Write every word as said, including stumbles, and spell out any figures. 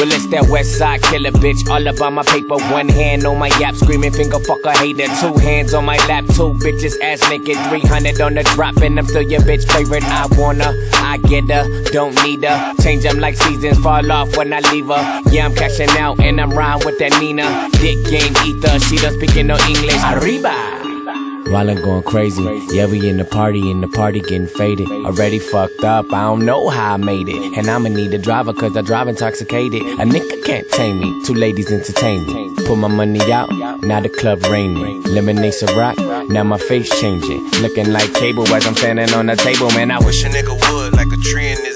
Well, it's that west side killer, bitch. All about my paper, one hand on my yap, screaming finger fucker hater. Two hands on my lap, two bitches ass naked, three hundred on the drop, and I'm still your bitch favorite. I wanna, I get her, don't need her. Change them like seasons, fall off when I leave her. Yeah, I'm cashing out and I'm riding with that Nina. Dick game ether, she don't speak no English. Arriba. While I'm going crazy, yeah, we in the party, and the party getting faded. Already fucked up, I don't know how I made it. And I'ma need a driver, cause I drive intoxicated. A nigga can't tame me, two ladies entertain me. Put my money out, now the club raining. Lemonade's a rock, now my face changing. Looking like cable as I'm standing on the table, man, I wish a nigga would, like a tree in this